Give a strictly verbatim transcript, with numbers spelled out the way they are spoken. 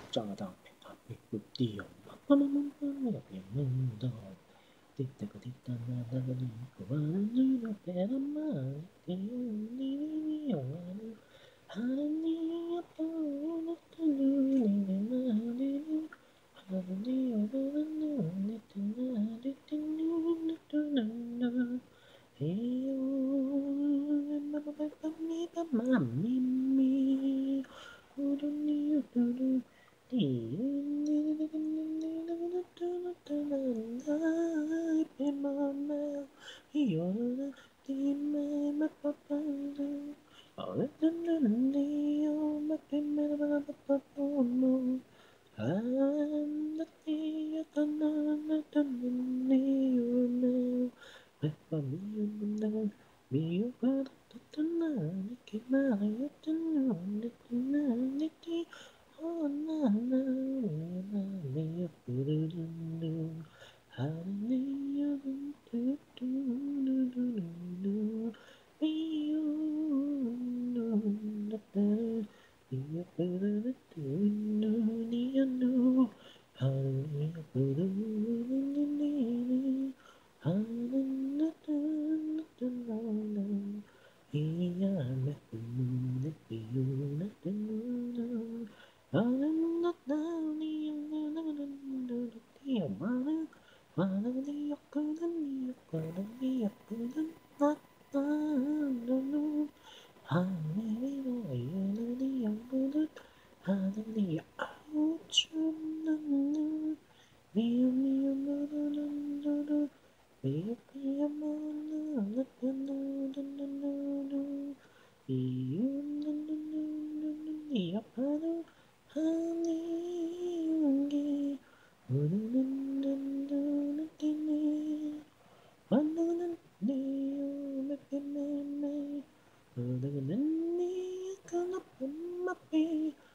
짜장 배달이 뿌띠용 마마마마마마 영문도 띠띠가 띠따나나니 그와는 누나 배란마 띠용니니 영화는 하니 아빠는 눈이 나니 하니 오는 눈이 뜨나리 띠니 뜨나나 에요 마마마마미가 마미미 우르니 우르르 Oh, na na na na na hallelujah do do do do do me you no na na you better do no ni no hallelujah do do ni ni hallelujah do do do iya na na you na na I'm not down, I'm not down, 많은 역그는 역그는 역그는 나타나는 하늘이로 이르는 역그는 하늘이 아우추는 미움 미움 누르는 미움 미움 누르는 미움 누르는 이 아파는 하늘이 우르는 느낌이 만나는 네요 매매매매 우르는 네가 나쁜 맛이